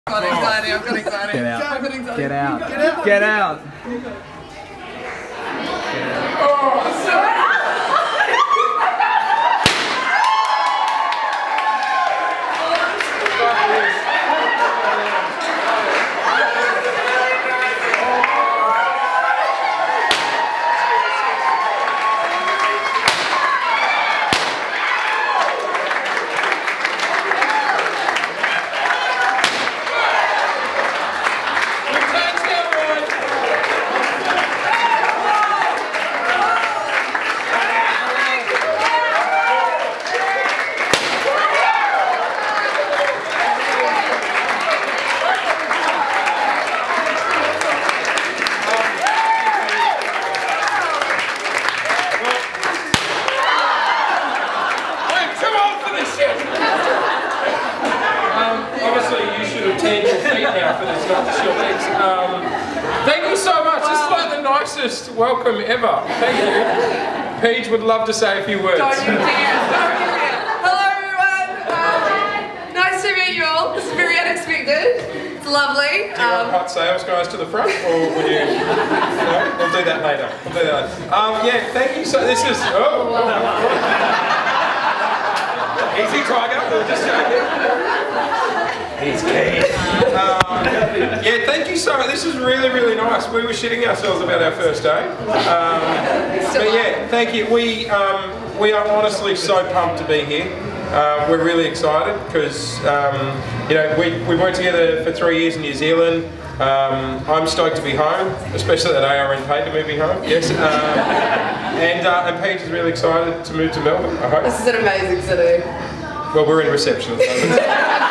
Got anxiety, I've got anxiety. Get out. I've got anxiety. Get out. Get out. Get out. Oh, sorry. Thank you so much. This is like the nicest welcome ever. Thank you. Paige would love to say a few words. Don't you dare. Hello everyone. Nice to meet you all. This is very unexpected. It's lovely. Do you want hot sales guys to the front, or would you? No, we'll do that later. We'll do that later. Yeah, thank you. So this is. Oh. Easy, Tiger. We'll just joking. He's keen. Yeah, thank you so much. This is really, really nice. We were shitting ourselves about our first day. But yeah, thank you. We are honestly so pumped to be here. We're really excited because you know, we worked together for 3 years in New Zealand. I'm stoked to be home, especially that ARN paid to move me home. Yes. And Paige is really excited to move to Melbourne, I hope. This is an amazing city. Well, we're in reception at the moment.